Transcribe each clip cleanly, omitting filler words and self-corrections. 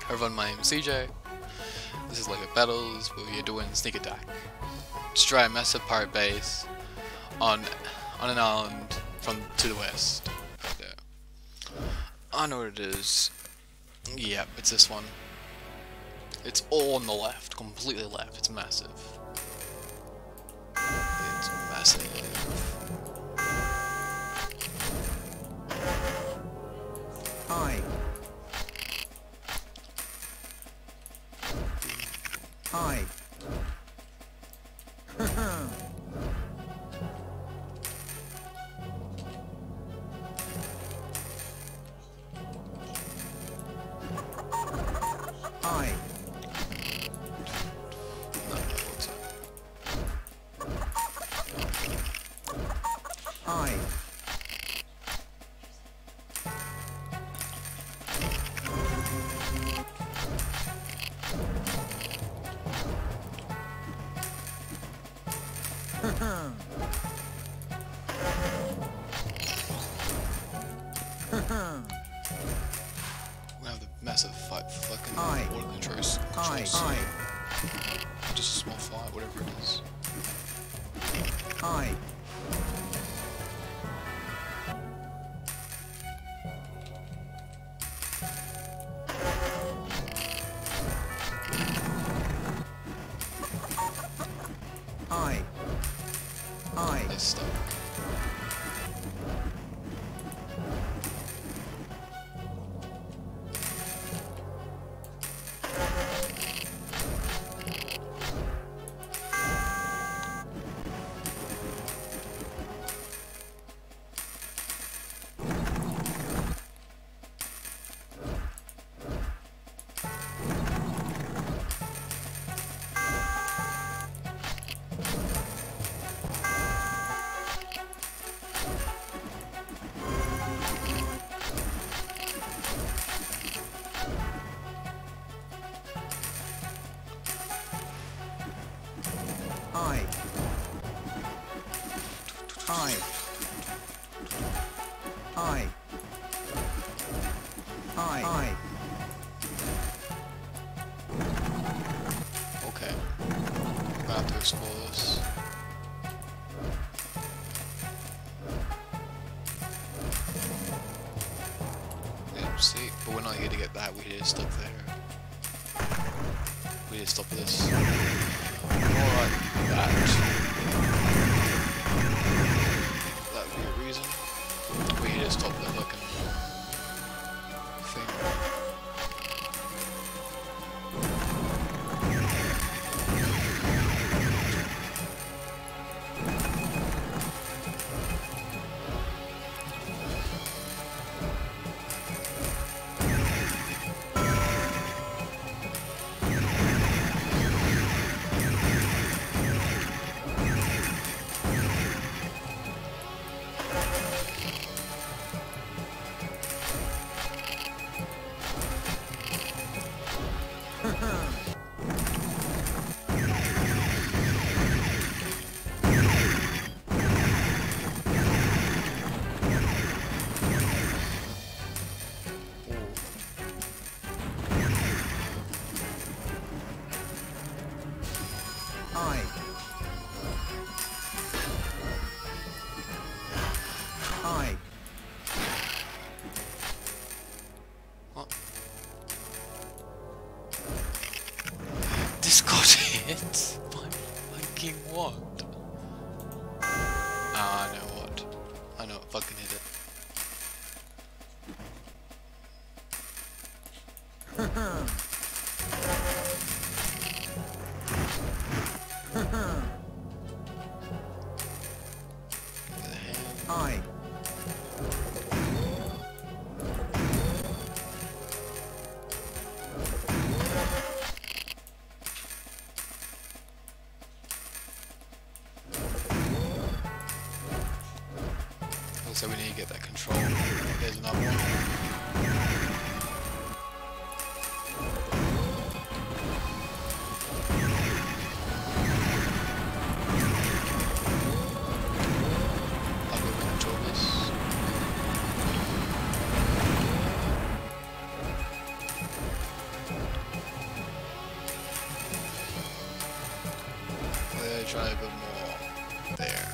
Everyone, my name is CJ. This is Lego Battles, where we are doing sneak attack. Destroy a massive pirate base on an island to the west. Right there. I know what it is. Yep, it's this one. It's all on the left, completely left. It's massive. It's massive. Hi. Hi. Hi. Hi. We have the massive fight for fucking Hi. water controls. Hi. Just a small fight, whatever it is. Hi. Hi. Hi. It's stuck. Hi. Hi. Hi. Hi. Hi. Okay. I'm gonna have to explore this. Yeah, see, but we're not here to get that, we're here to stop there. We need to stop this. More like that. That would be a reason. We need to stop the fucking thing. Hi. Hi. What? This got hit by fucking what? Ah, I know what. I know what fucking hit it. The hand. Hi. So we need to get that control. There's another one. try to build more there.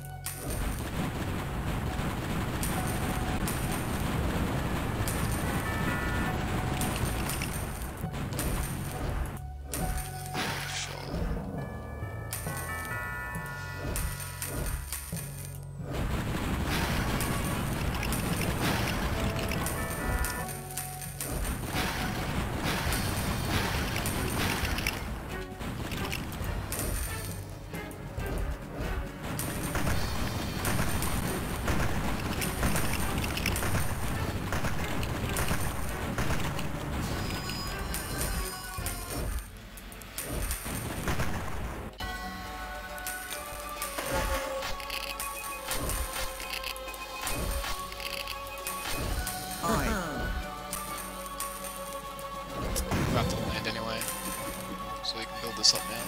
We'll have to land anyway, so we can build this up now.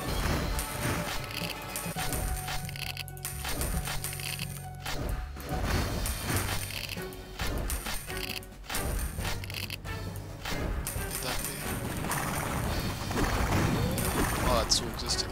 Would that be? Oh, that's still existing.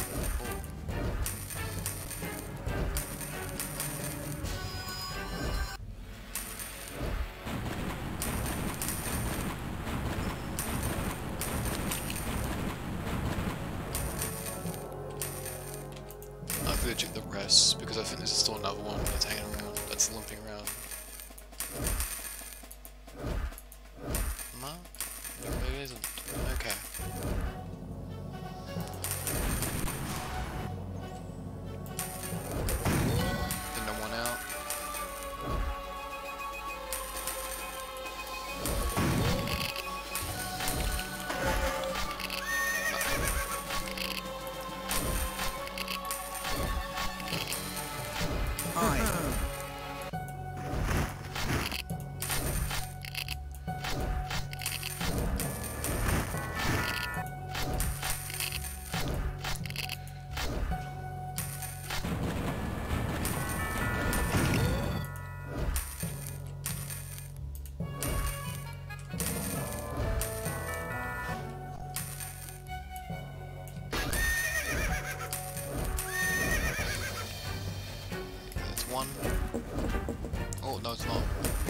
Check the rest because I think there's still another one that's hanging around, that's limping around. No? Maybe it isn't. Okay. Then no one out. One. Oh, no, it's not.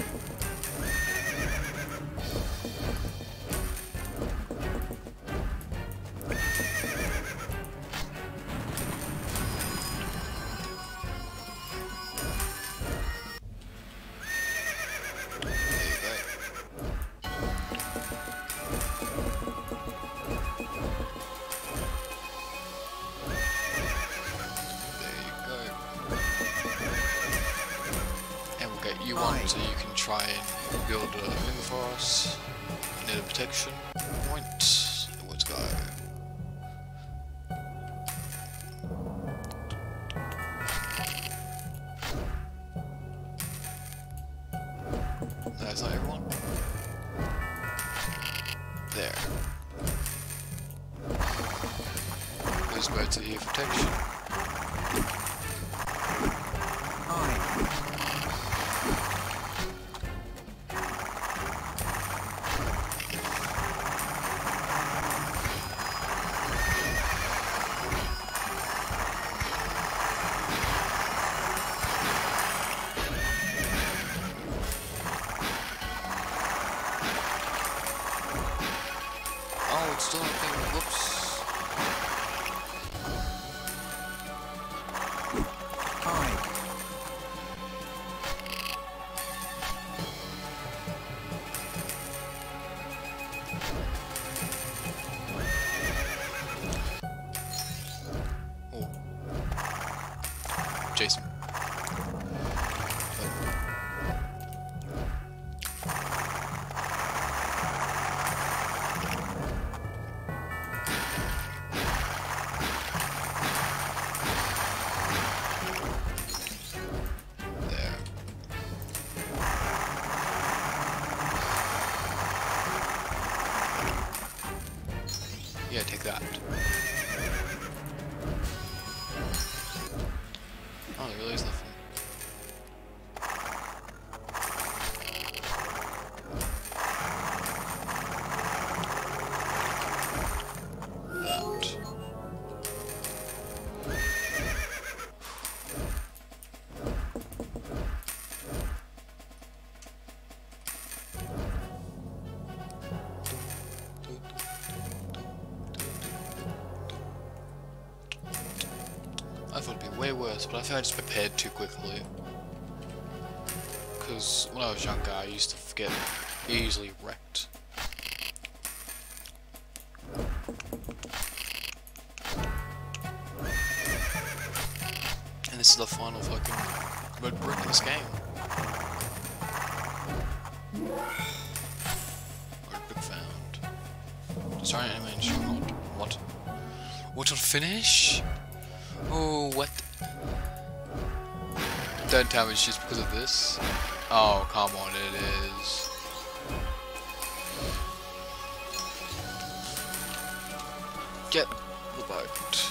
You want, so you can try and build a thing for us. Need a protection point. Let's go. That's not everyone. There. Let's go to your protection. Oh, it's still not thing. Whoops. Oh. Jason. Yeah, take that. Oh, there really is nothing. That. way worse, but I think I just prepared too quickly. Because when I was younger, I used to forget easily wrecked. And this is the final fucking red brick in this game. Red brick found. Sorry, I mean, sure not. What? What on finish? Oh, what? Don't tell me it's just because of this. Oh, come on, it is. Get the boat.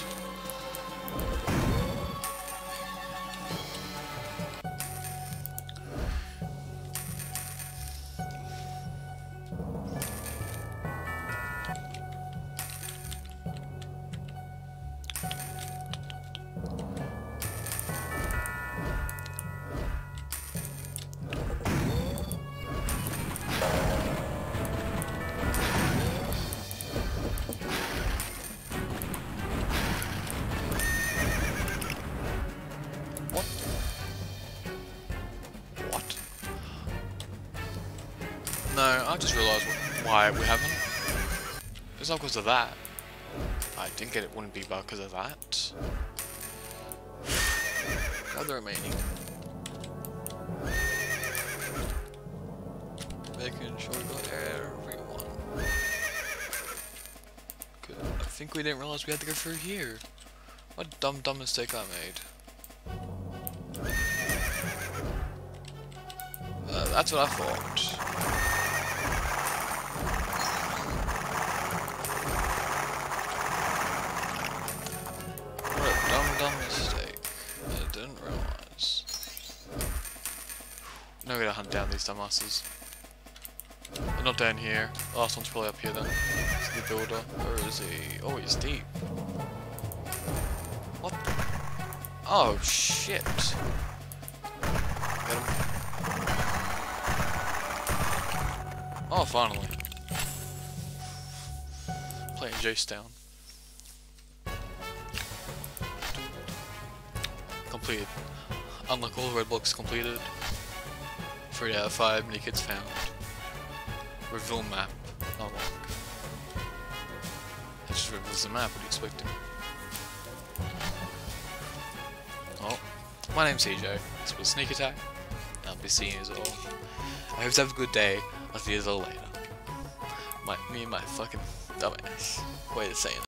No, I just realised why we haven't. It's not because of that. I didn't get it, wouldn't be because of that. Other remaining. Making sure we got everyone. Good. I think we didn't realise we had to go through here. What a dumb mistake I made. That's what I thought. Dumb mistake. I didn't realise. Now we gotta hunt down these dumbasses. They're not down here. The last one's probably up here then. It's the builder. Where is he? Oh, he's deep. What? Oh, shit. Get him. Oh, finally. Playing Jace down. Completed. Unlock all red blocks completed. 3 out of 5 mini kits found. Reveal map. Unlock. It just reveals the map, what are you expecting? Oh. My name's CJ. This was Sneak Attack. I'll be seeing you all. I hope you have a good day. I'll see you all later. Me and my fucking dumbass way of saying that.